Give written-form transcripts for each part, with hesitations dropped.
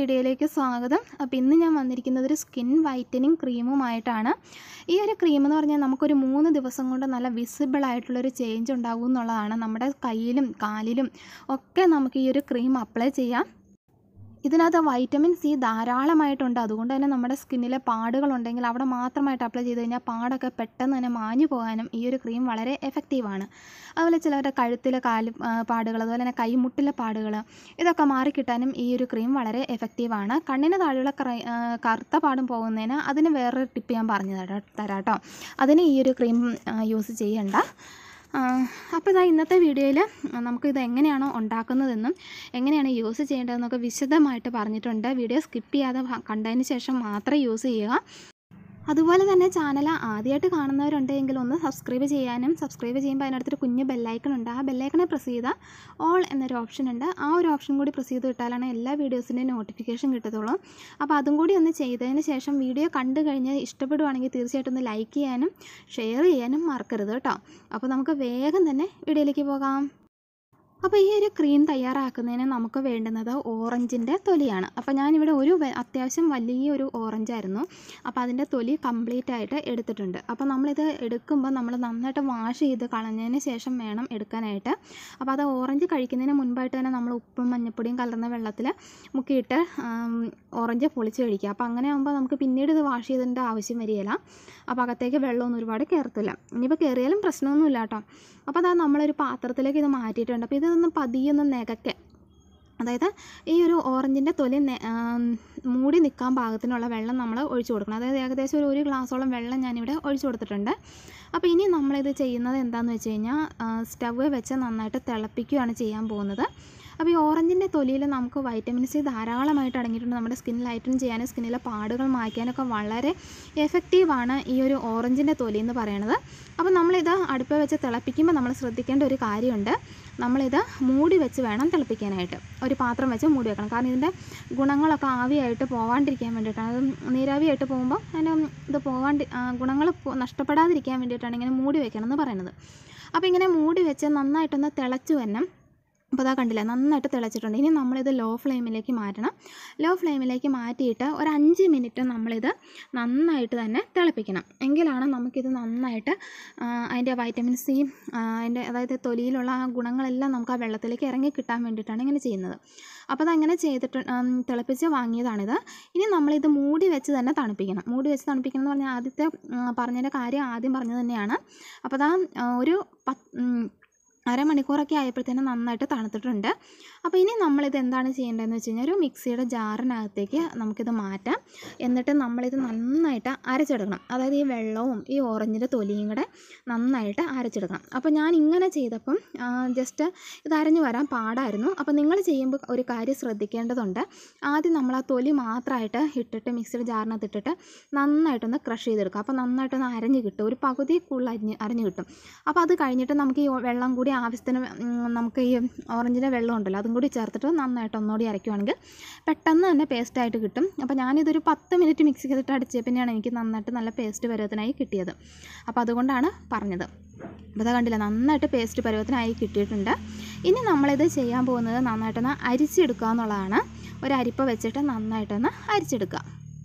വീഡിയോയിലേക്ക് സ്വാഗതം. അപ്പോൾ ഇന്ന് ഞാൻ വന്നിരിക്കുന്നത് ഒരു സ്കിൻ വൈറ്റനിങ് ക്രീമുമായിട്ടാണ്. ഈ ഒരു ക്രീം എന്ന് പറഞ്ഞാൽ നമുക്കൊരു 3 ദിവസം കൊണ്ട് നല്ല വിസിബിൾ ആയിട്ടുള്ളൊരു ചേഞ്ച് ഉണ്ടാകും എന്നുള്ളതാണ്. നമ്മുടെ കയ്യിലും കാലിലും ഒക്കെ നമുക്ക് ഈ ഒരു ക്രീം അപ്ലൈ ചെയ്യാം. ഇതിനകത്ത് വൈറ്റമിൻ സി ധാരാളമായിട്ടുണ്ട്. അതുകൊണ്ട് തന്നെ നമ്മുടെ സ്കിന്നിലെ പാടുകളുണ്ടെങ്കിൽ അവിടെ മാത്രമായിട്ട് അപ്ലൈ ചെയ്ത് കഴിഞ്ഞാൽ പാടൊക്കെ പെട്ടെന്ന് തന്നെ മാഞ്ഞു പോകാനും ഈ ഒരു ക്രീം വളരെ എഫക്റ്റീവാണ്. അതുപോലെ ചിലവരുടെ കഴുത്തിലെ പാടുകൾ, അതുപോലെ തന്നെ കൈമുട്ടിലെ പാടുകൾ, ഇതൊക്കെ മാറിക്കിട്ടാനും ഈ ഒരു ക്രീം വളരെ എഫക്റ്റീവാണ്. കണ്ണിന് താഴെയുള്ള കറുത്ത പാടും പോകുന്നതിന് അതിന് വേറൊരു ടിപ്പ് ഞാൻ പറഞ്ഞു തരാം കേട്ടോ. അതിന് ഈ ഒരു ക്രീം യൂസ് ചെയ്യണ്ട. അപ്പോൾ ഇതാ ഇന്നത്തെ വീഡിയോയിൽ നമുക്കിത് എങ്ങനെയാണോ ഉണ്ടാക്കുന്നതെന്നും എങ്ങനെയാണ് യൂസ് ചെയ്യേണ്ടതെന്നൊക്കെ വിശദമായിട്ട് പറഞ്ഞിട്ടുണ്ട്. വീഡിയോ സ്കിപ്പ് ചെയ്യാതെ കണ്ടതിന് ശേഷം മാത്രം യൂസ് ചെയ്യുക. അതുപോലെ തന്നെ ചാനൽ ആദ്യമായിട്ട് കാണുന്നവരുണ്ടെങ്കിൽ ഒന്ന് സബ്സ്ക്രൈബ് ചെയ്യാനും, സബ്സ്ക്രൈബ് ചെയ്യുമ്പോൾ അതിനടുത്തൊരു കുഞ്ഞ് ബെല്ലൈക്കൺ ഉണ്ട്. ആ ബെല്ലൈക്കണെ പ്രസ് ചെയ്താൽ ഓൾ എന്നൊരു ഓപ്ഷൻ ഉണ്ട്. ആ ഒരു ഓപ്ഷൻ കൂടി പ്രസ് ചെയ്ത് വിട്ടാലാണ് എല്ലാ വീഡിയോസിൻ്റെയും നോട്ടിഫിക്കേഷൻ കിട്ടത്തുള്ളൂ. അപ്പോൾ അതും കൂടി ഒന്ന് ചെയ്തതിന് ശേഷം വീഡിയോ കണ്ടു കഴിഞ്ഞ് ഇഷ്ടപ്പെടുവാണെങ്കിൽ തീർച്ചയായിട്ടും ഒന്ന് ലൈക്ക് ചെയ്യാനും ഷെയർ ചെയ്യാനും മറക്കരുത് കേട്ടോ. അപ്പോൾ നമുക്ക് വേഗം തന്നെ വീഡിയോയിലേക്ക് പോകാം. അപ്പോൾ ഈ ഒരു ക്രീം തയ്യാറാക്കുന്നതിന് നമുക്ക് വേണ്ടുന്നത് ഓറഞ്ചിൻ്റെ തൊലിയാണ്. അപ്പോൾ ഞാനിവിടെ അത്യാവശ്യം വലിയൊരു ഓറഞ്ചായിരുന്നു. അപ്പോൾ അതിൻ്റെ തൊലി കംപ്ലീറ്റ് ആയിട്ട് എടുത്തിട്ടുണ്ട്. അപ്പോൾ നമ്മളിത് എടുക്കുമ്പോൾ നമ്മൾ നന്നായിട്ട് വാഷ് ചെയ്ത് കളഞ്ഞതിന് ശേഷം വേണം എടുക്കാനായിട്ട്. അപ്പോൾ അത് ഓറഞ്ച് കഴിക്കുന്നതിന് മുൻപായിട്ട് തന്നെ നമ്മൾ ഉപ്പും മഞ്ഞൾപ്പൊടിയും കലർന്ന വെള്ളത്തിൽ മുക്കിയിട്ട് ഓറഞ്ച് പൊളിച്ച് കഴിക്കുക. അപ്പോൾ അങ്ങനെ ആകുമ്പോൾ നമുക്ക് പിന്നീട് ഇത് വാഷ് ചെയ്തതിൻ്റെ ആവശ്യം വരികയില്ല. അപ്പോൾ അകത്തേക്ക് വെള്ളമൊന്നും ഒരുപാട് കയറത്തില്ല. ഇനിയിപ്പോൾ കയറിയാലും പ്രശ്നമൊന്നുമില്ല കേട്ടോ. അപ്പോൾ അതാ നമ്മളൊരു പാത്രത്തിലേക്ക് ഇത് മാറ്റിയിട്ടുണ്ട്. അപ്പോൾ ഇതൊന്ന് പതിയൊന്ന് നികക്കെ, അതായത് ഈ ഒരു ഓറഞ്ചിൻ്റെ തൊലി മൂടി നിൽക്കാൻ പാകത്തിനുള്ള വെള്ളം നമ്മൾ ഒഴിച്ചു കൊടുക്കണം. അതായത് ഏകദേശം ഒരു ഗ്ലാസോളം വെള്ളം ഞാനിവിടെ ഒഴിച്ചു കൊടുത്തിട്ടുണ്ട്. അപ്പോൾ ഇനി നമ്മളിത് ചെയ്യുന്നത് എന്താണെന്ന് വെച്ച് കഴിഞ്ഞാൽ സ്റ്റവ് വെച്ച് നന്നായിട്ട് തിളപ്പിക്കുകയാണ് ചെയ്യാൻ പോകുന്നത്. അപ്പോൾ ഈ ഓറഞ്ചിൻ്റെ തൊലിയിൽ നമുക്ക് വൈറ്റമിൻ സി ധാരാളമായിട്ട് അടങ്ങിയിട്ടുണ്ട്. നമ്മുടെ സ്കിൻ ലൈറ്റൻ ചെയ്യാനും സ്കിന്നിലെ പാടുകൾ മായ്ക്കാനൊക്കെ വളരെ എഫക്റ്റീവാണ് ഈ ഒരു ഓറഞ്ചിൻ്റെ തൊലി എന്ന് പറയുന്നത്. അപ്പോൾ നമ്മളിത് അടുപ്പ് വെച്ച് തിളപ്പിക്കുമ്പോൾ നമ്മൾ ശ്രദ്ധിക്കേണ്ട ഒരു കാര്യമുണ്ട്. നമ്മളിത് മൂടി വെച്ച് വേണം തിളപ്പിക്കാനായിട്ട്. ഒരു പാത്രം വെച്ച് മൂടി വെക്കണം. കാരണം ഇതിൻ്റെ ഗുണങ്ങളൊക്കെ ആവിയായിട്ട് പോകാണ്ടിരിക്കാൻ വേണ്ടിയിട്ടാണ്. അത് നീരാവിയായിട്ട് പോകുമ്പോൾ അതിൻ്റെ ഇത് ഗുണങ്ങൾ നഷ്ടപ്പെടാതിരിക്കാൻ വേണ്ടിയിട്ടാണ് ഇങ്ങനെ മൂടി വെക്കണം എന്ന് പറയുന്നത്. അപ്പോൾ ഇങ്ങനെ മൂടി വെച്ച് നന്നായിട്ടൊന്ന് തിളച്ച് വരണം. അപ്പോൾ അതാ കണ്ടില്ല, നന്നായിട്ട് തിളച്ചിട്ടുണ്ട്. ഇനി നമ്മളിത് ലോ ഫ്ലെയിമിലേക്ക് മാറ്റണം. ലോ ഫ്ലെയിമിലേക്ക് മാറ്റിയിട്ട് ഒരു 5 മിനിറ്റ് നമ്മളിത് നന്നായിട്ട് തന്നെ തിളപ്പിക്കണം. എങ്കിലാണ് നമുക്കിത് നന്നായിട്ട് അതിൻ്റെ വൈറ്റമിൻ സി, അതായത് തൊലിയിലുള്ള ആ ഗുണങ്ങളെല്ലാം നമുക്ക് ആ വെള്ളത്തിലേക്ക് ഇറങ്ങി കിട്ടാൻ വേണ്ടിയിട്ടാണ് ഇങ്ങനെ ചെയ്യുന്നത്. അപ്പോൾ അതങ്ങനെ ചെയ്തിട്ട് തിളപ്പിച്ച് വാങ്ങിയതാണിത്. ഇനി നമ്മളിത് മൂടി വെച്ച് തന്നെ തണുപ്പിക്കണം. മൂടി വെച്ച് തണുപ്പിക്കണം എന്ന് പറഞ്ഞാൽ ആദ്യത്തെ പറഞ്ഞതിൻ്റെ കാര്യം ആദ്യം പറഞ്ഞത് തന്നെയാണ്. അപ്പോൾ അതാ ഒരു അരമണിക്കൂറൊക്കെ ആയപ്പോഴത്തേനും നന്നായിട്ട് തണുത്തിട്ടുണ്ട്. അപ്പോൾ ഇനി നമ്മളിത് എന്താണ് ചെയ്യേണ്ടതെന്ന് വെച്ച് കഴിഞ്ഞാൽ ഒരു മിക്സിയുടെ ജാറിനകത്തേക്ക് നമുക്കിത് മാറ്റാം. എന്നിട്ട് നമ്മളിത് നന്നായിട്ട് അരച്ചെടുക്കണം. അതായത് ഈ വെള്ളവും ഈ ഓറഞ്ചിൻ്റെ തൊലിയും കൂടെ നന്നായിട്ട് അരച്ചെടുക്കണം. അപ്പോൾ ഞാൻ ഇങ്ങനെ ചെയ്തപ്പം ജസ്റ്റ് ഇത് അരഞ്ഞു വരാൻ പാടായിരുന്നു. അപ്പോൾ നിങ്ങൾ ചെയ്യുമ്പോൾ ഒരു കാര്യം ശ്രദ്ധിക്കേണ്ടതുണ്ട്. ആദ്യം നമ്മൾ ആ തൊലി മാത്രമായിട്ട് ഇട്ടിട്ട് മിക്സിയുടെ ജാറിനകത്ത് ഇട്ടിട്ട് നന്നായിട്ടൊന്ന് ക്രഷ് ചെയ്തെടുക്കുക. അപ്പോൾ നന്നായിട്ടൊന്ന് അരഞ്ഞ് കിട്ടും. ഒരു പകുതി കൂടുതൽ അരഞ്ഞ് കിട്ടും. അപ്പോൾ അത് കഴിഞ്ഞിട്ട് നമുക്ക് ഈ വെള്ളം കൂടി ആവശ്യത്തിന് നമുക്ക് ഈ ഓറഞ്ചിൻ്റെ വെള്ളം ഉണ്ടല്ലോ അതും കൂടി ചേർത്തിട്ട് നന്നായിട്ട് ഒന്നുകൂടി അരയ്ക്കുവാണെങ്കിൽ പെട്ടെന്ന് തന്നെ പേസ്റ്റായിട്ട് കിട്ടും. അപ്പോൾ ഞാനിതൊരു 10 മിനിറ്റ് മിക്സ് ചെയ്തിട്ട് അടിച്ചത് പിന്നെയാണ് എനിക്ക് നന്നായിട്ട് നല്ല പേസ്റ്റ് പരുവത്തിനായി കിട്ടിയത്. അപ്പോൾ അതുകൊണ്ടാണ് പറഞ്ഞത്. അപ്പോൾ അത് കണ്ടില്ല, നന്നായിട്ട് പേസ്റ്റ് പരുവത്തിനായി കിട്ടിയിട്ടുണ്ട്. ഇനി നമ്മളിത് ചെയ്യാൻ പോകുന്നത് നന്നായിട്ടൊന്ന് അരിച്ചെടുക്കുക എന്നുള്ളതാണ്. ഒരു അരിപ്പ വെച്ചിട്ട് നന്നായിട്ടൊന്ന് അരിച്ചെടുക്കുക.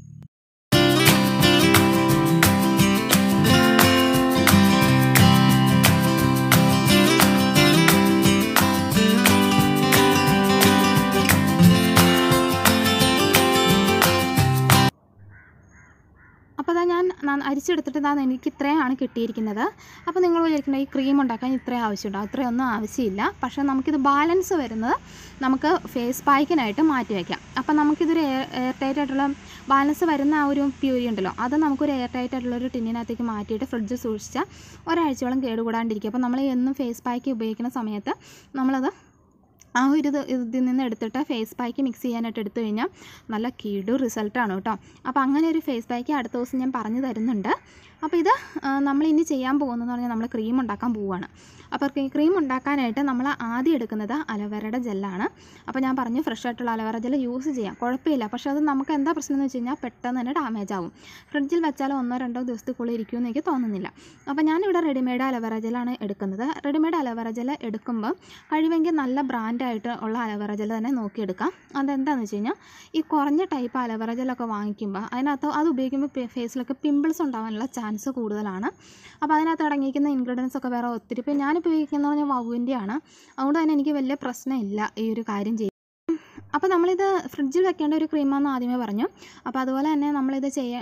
അപ്പോൾ അതാ ഞാൻ അരിച്ചെടുത്തിട്ട് എനിക്ക് ഇത്രയാണ് കിട്ടിയിരിക്കുന്നത്. അപ്പോൾ നിങ്ങൾ വിചാരിക്കുന്നത് ഈ ക്രീം ഉണ്ടാക്കാൻ ഇത്രയും ആവശ്യമുണ്ടോ? അത്രയൊന്നും ആവശ്യമില്ല. പക്ഷേ നമുക്കിത് ബാലൻസ് വരുന്നത് നമുക്ക് ഫേസ് പാക്കിനായിട്ട് മാറ്റി വയ്ക്കാം. അപ്പോൾ നമുക്കിതൊരു എയർ ടൈറ്റ് ആയിട്ടുള്ള ബാലൻസ് വരുന്ന ആ ഒരു പ്യൂരി ഉണ്ടല്ലോ, അത് നമുക്കൊരു എയർ ടൈറ്റ് ആയിട്ടുള്ളൊരു ടിന്നിനകത്തേക്ക് മാറ്റിയിട്ട് ഫ്രിഡ്ജിൽ സൂക്ഷിച്ചാൽ ഒരാഴ്ചയോളം കേടുകൂടാണ്ടിരിക്കും. അപ്പോൾ നമ്മൾ എന്നും ഫേസ് പാക്ക് ഉപയോഗിക്കുന്ന സമയത്ത് നമ്മളത് ആ ഒരു ഇതിൽ നിന്ന് എടുത്തിട്ട് ഫേസ് പാക്ക് മിക്സ് ചെയ്യാനായിട്ട് എടുത്തു കഴിഞ്ഞാൽ നല്ല കിടു റിസൾട്ടാണ് കേട്ടോ. അപ്പോൾ അങ്ങനെ ഒരു ഫേസ് പാക്ക് അടുത്ത ദിവസം ഞാൻ പറഞ്ഞു തരുന്നുണ്ട്. അപ്പോൾ ഇത് നമ്മളിനി ചെയ്യാൻ പോകുന്നതെന്ന് പറഞ്ഞാൽ നമ്മൾ ക്രീം ഉണ്ടാക്കാൻ പോവുകയാണ്. അപ്പോൾ ക്രീം ഉണ്ടാക്കാനായിട്ട് നമ്മൾ ആദ്യം എടുക്കുന്നത് അലോവേറയുടെ ജെല്ലാണ്. അപ്പോൾ ഞാൻ പറഞ്ഞു ഫ്രഷ് ആയിട്ടുള്ള അലോവേറ ജെൽ യൂസ് ചെയ്യാം, കുഴപ്പമില്ല. പക്ഷേ അത് നമുക്ക് എന്താ പ്രശ്നം എന്ന് വെച്ച് കഴിഞ്ഞാൽ പെട്ടെന്ന് തന്നെ ഡാമേജ് ആവും. ഫ്രിഡ്ജിൽ വെച്ചാൽ 1-2 ദിവസത്തേക്കുള്ളിൽ ഇരിക്കുമെന്ന് എനിക്ക് തോന്നുന്നില്ല. അപ്പോൾ ഞാനിവിടെ റെഡിമെയ്ഡ് അലോവേറ ജെല്ലാണ് എടുക്കുന്നത്. റെഡിമെയ്ഡ് അലോവേറ ജെൽ എടുക്കുമ്പോൾ കഴിവെങ്കിൽ നല്ല ബ്രാൻഡ് ആയിട്ട് ഉള്ള അലോവേറ ജെൽ തന്നെ നോക്കിയെടുക്കാം. അതെന്താണെന്ന് വെച്ച് കഴിഞ്ഞാൽ ഈ കുറഞ്ഞ ടൈപ്പ് അലോവേറ ജെല്ലൊക്കെ വാങ്ങിക്കുമ്പോൾ അതിനകത്ത് അത് ഉപയോഗിക്കുമ്പോൾ ഫേസിലൊക്കെ പിമ്പിൾസ് ഉണ്ടാകാനുള്ള ചാൻസ് കൂടുതലാണ്. അപ്പോൾ അതിനകത്ത് അടങ്ങിയിരിക്കുന്ന ഇൻഗ്രീഡിയൻസ് ഒക്കെ വേറെ ഒത്തിരി, ഇപ്പോൾ ഞാനിപ്പോൾ ഉപയോഗിക്കുന്നത് പറഞ്ഞാൽ വവുവിൻ്റെയാണ്. അതുകൊണ്ട് തന്നെ എനിക്ക് വലിയ പ്രശ്നമില്ല ഈ ഒരു കാര്യം ചെയ്യും. അപ്പോൾ നമ്മളിത് ഫ്രിഡ്ജിൽ വെക്കേണ്ട ഒരു ക്രീമാണെന്ന് ആദ്യമേ പറഞ്ഞു. അപ്പോൾ അതുപോലെ തന്നെ നമ്മളിത്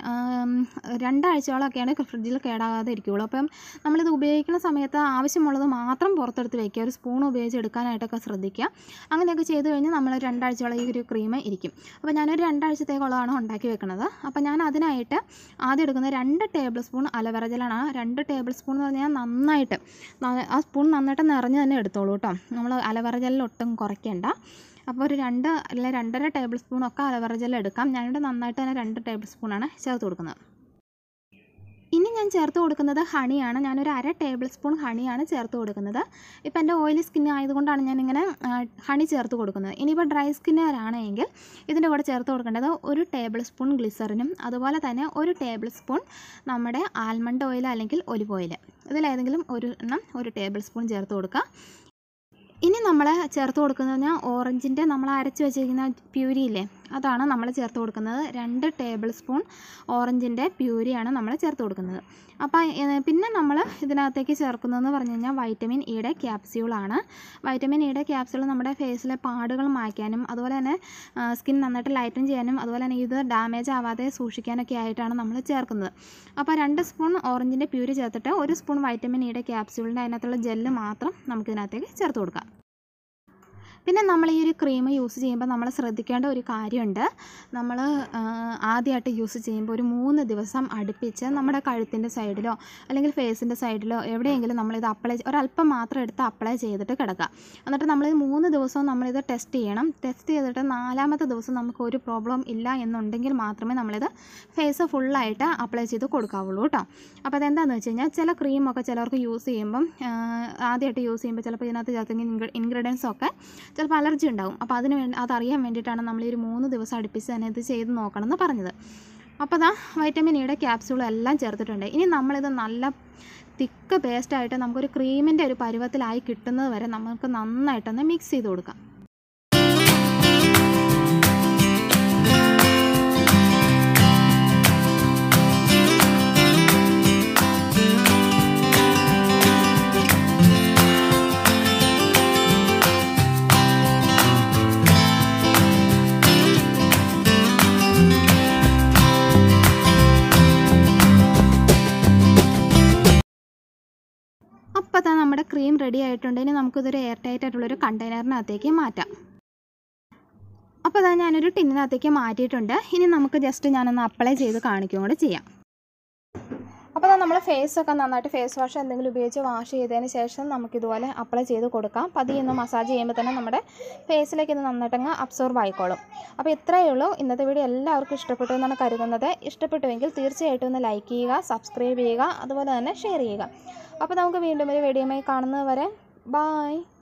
2 ആഴ്ചയോളമൊക്കെയാണ് ഫ്രിഡ്ജിൽ കേടാകാതെ ഇരിക്കുകയുള്ളൂ. അപ്പം നമ്മളിത് ഉപയോഗിക്കുന്ന സമയത്ത് ആവശ്യമുള്ളത് മാത്രം പുറത്തെടുത്ത് വയ്ക്കുക. ഒരു സ്പൂൺ ഉപയോഗിച്ച് എടുക്കാനായിട്ടൊക്കെ ശ്രദ്ധിക്കുക. അങ്ങനെയൊക്കെ ചെയ്ത് കഴിഞ്ഞാൽ നമ്മൾ 2 ആഴ്ചയോളം ഈ ഒരു ക്രീം ഇരിക്കും. അപ്പോൾ ഞാനൊരു 2 ആഴ്ചത്തേക്കുള്ളതാണ് ഉണ്ടാക്കി വെക്കുന്നത്. അപ്പോൾ ഞാൻ അതിനായിട്ട് ആദ്യം എടുക്കുന്നത് 2 ടേബിൾ സ്പൂൺ അലോവേറ ജെല്ലാണ്. 2 ടേബിൾ സ്പൂൺ എന്ന് പറഞ്ഞാൽ നന്നായിട്ട് ആ സ്പൂൺ നന്നായിട്ട് നിറഞ്ഞ് തന്നെ എടുത്തോളൂ കേട്ടോ. നമ്മൾ അലോവേറ ജെല്ലിൽ ഒട്ടും കുറയ്ക്കേണ്ട. അപ്പോൾ ഒരു 2 അല്ല 2.5 ടേബിൾ സ്പൂണൊക്കെ അലോവേറ ജെൽ എടുക്കാം. ഞാനിവിടെ നന്നായിട്ട് തന്നെ 2 ടേബിൾ സ്പൂണാണ് ചേർത്ത് കൊടുക്കുന്നത്. ഇനി ഞാൻ ചേർത്ത് കൊടുക്കുന്നത് ഹണിയാണ്. ഞാനൊരു 1/2 ടേബിൾ സ്പൂൺ ഹണിയാണ് ചേർത്ത് കൊടുക്കുന്നത്. ഇപ്പോൾ എൻ്റെ ഓയിലി സ്കിൻ ആയതുകൊണ്ടാണ് ഞാനിങ്ങനെ ഹണി ചേർത്ത് കൊടുക്കുന്നത്. ഇനിയിപ്പോൾ ഡ്രൈ സ്കിന്നുകാരാണെങ്കിൽ ഇതിൻ്റെ കൂടെ ചേർത്ത് കൊടുക്കേണ്ടത് 1 ടേബിൾ സ്പൂൺ ഗ്ലിസറിനും അതുപോലെ തന്നെ 1 ടേബിൾ സ്പൂൺ നമ്മുടെ ആൽമണ്ട് ഓയിൽ അല്ലെങ്കിൽ ഒലിവ് ഓയിൽ, ഇതിലേതെങ്കിലും ഒരു എണ്ണം 1 ടേബിൾ സ്പൂൺ ചേർത്ത് കൊടുക്കുക. ഇനി നമ്മൾ ചേർത്ത് കൊടുക്കുന്നത് പറഞ്ഞാൽ ഓറഞ്ചിൻ്റെ നമ്മൾ അരച്ച് വെച്ചിരിക്കുന്ന പ്യൂരിയില്ലേ, അതാണ് നമ്മൾ ചേർത്ത് കൊടുക്കുന്നത്. 2 ടേബിൾ സ്പൂൺ ഓറഞ്ചിൻ്റെ പ്യൂരിയാണ് നമ്മൾ ചേർത്ത് കൊടുക്കുന്നത്. അപ്പോൾ പിന്നെ നമ്മൾ ഇതിനകത്തേക്ക് ചേർക്കുന്നതെന്ന് പറഞ്ഞു കഴിഞ്ഞാൽ വൈറ്റമിൻ ഇയുടെ ക്യാപ്സ്യൂളാണ്. വൈറ്റമിൻ ഇയുടെ ക്യാപ്സ്യൂൾ നമ്മുടെ ഫേസിലെ പാടുകൾ മായ്ക്കാനും അതുപോലെ തന്നെ സ്കിൻ നന്നായിട്ട് ലൈറ്റൻ ചെയ്യാനും അതുപോലെ തന്നെ ഇത് ഡാമേജ് ആവാതെ സൂക്ഷിക്കാനൊക്കെ ആയിട്ടാണ് നമ്മൾ ചേർക്കുന്നത്. അപ്പോൾ 2 സ്പൂൺ ഓറഞ്ചിൻ്റെ പ്യൂരി ചേർത്തിട്ട് 1 സ്പൂൺ വൈറ്റമിൻ ഇയുടെ ക്യാപ്സ്യൂളിൻ്റെ അതിനകത്തുള്ള ജെല്ല് മാത്രം നമുക്കിതിനകത്തേക്ക് ചേർത്ത് കൊടുക്കാം. പിന്നെ നമ്മൾ ഈ ഒരു ക്രീം യൂസ് ചെയ്യുമ്പോൾ നമ്മൾ ശ്രദ്ധിക്കേണ്ട ഒരു കാര്യമുണ്ട്. നമ്മൾ ആദ്യമായിട്ട് യൂസ് ചെയ്യുമ്പോൾ ഒരു 3 ദിവസം അടുപ്പിച്ച് നമ്മുടെ കഴുത്തിൻ്റെ സൈഡിലോ അല്ലെങ്കിൽ ഫേസിൻ്റെ സൈഡിലോ എവിടെയെങ്കിലും നമ്മളിത് ഒരല്പം മാത്രം എടുത്ത് അപ്ലൈ ചെയ്തിട്ട് കിടക്കുക. എന്നിട്ട് നമ്മളിത് 3 ദിവസവും നമ്മളിത് ടെസ്റ്റ് ചെയ്യണം. ടെസ്റ്റ് ചെയ്തിട്ട് 4ാമത്തെ ദിവസം നമുക്ക് ഒരു പ്രോബ്ലം ഇല്ല എന്നുണ്ടെങ്കിൽ മാത്രമേ നമ്മളിത് ഫേസ് ഫുള്ളായിട്ട് അപ്ലൈ ചെയ്ത് കൊടുക്കാവുള്ളൂ കേട്ടോ. അപ്പോൾ അതെന്താണെന്ന് വെച്ച് കഴിഞ്ഞാൽ ചില ക്രീമൊക്കെ ചിലർക്ക് യൂസ് ചെയ്യുമ്പം ആദ്യമായിട്ട് യൂസ് ചെയ്യുമ്പോൾ ചിലപ്പോൾ ഇതിനകത്ത് ചേർക്കുന്ന ഇൻഗ്രീഡിയൻസൊക്കെ ചിലപ്പോൾ അലർജി ഉണ്ടാകും. അപ്പോൾ അതറിയാൻ വേണ്ടിയിട്ടാണ് നമ്മൾ ഈ ഒരു 3 ദിവസം അടുപ്പിച്ച് തന്നെ ഇത് ചെയ്ത് നോക്കണമെന്ന് പറഞ്ഞത്. അപ്പോൾ വൈറ്റമിൻ ഇയുടെ ക്യാപ്സ്യൂൾ എല്ലാം ചേർത്തിട്ടുണ്ട്. ഇനി നമ്മളിത് നല്ല തിക്ക് പേസ്റ്റായിട്ട് നമുക്കൊരു ക്രീമിൻ്റെ ഒരു പരുവത്തിലായി കിട്ടുന്നത് വരെ നമുക്ക് നന്നായിട്ടൊന്ന് മിക്സ് ചെയ്ത് കൊടുക്കാം. അപ്പോൾ നമ്മുടെ ക്രീം റെഡി ആയിട്ടുണ്ട്. ഇനി നമുക്കിതൊരു എയർ ടൈറ്റ് ആയിട്ടുള്ളൊരു കണ്ടെയ്നറിനകത്തേക്ക് മാറ്റാം. അപ്പോൾ ഞാനൊരു ടിന്നിനകത്തേക്ക് മാറ്റിയിട്ടുണ്ട്. ഇനി നമുക്ക് ജസ്റ്റ് ഞാനൊന്ന് അപ്ലൈ ചെയ്ത് കാണിക്കുകയും കൂടെ ചെയ്യാം. അപ്പോൾ നമ്മൾ ഫേസൊക്കെ നന്നായിട്ട് ഫേസ് വാഷ് എന്തെങ്കിലും ഉപയോഗിച്ച് വാഷ് ചെയ്തതിന് ശേഷം നമുക്കിതുപോലെ അപ്ലൈ ചെയ്ത് കൊടുക്കാം. പതിയൊന്ന് മസാജ് ചെയ്യുമ്പോൾ തന്നെ നമ്മുടെ ഫേസിലേക്ക് ഇത് നന്നായിട്ടങ്ങ് അബ്സോർബ് ആയിക്കോളും. അപ്പോൾ ഇത്രയേ ഉള്ളൂ. ഇന്നത്തെ വീഡിയോ എല്ലാവർക്കും ഇഷ്ടപ്പെട്ടു എന്നാണ് കരുതുന്നത്. ഇഷ്ടപ്പെട്ടുവെങ്കിൽ തീർച്ചയായിട്ടും ഒന്ന് ലൈക്ക് ചെയ്യുക, സബ്സ്ക്രൈബ് ചെയ്യുക, അതുപോലെ തന്നെ ഷെയർ ചെയ്യുക. അപ്പോൾ നമുക്ക് വീണ്ടും ഒരു വീഡിയോയുമായി കാണുന്നത് വരെ ബായ്.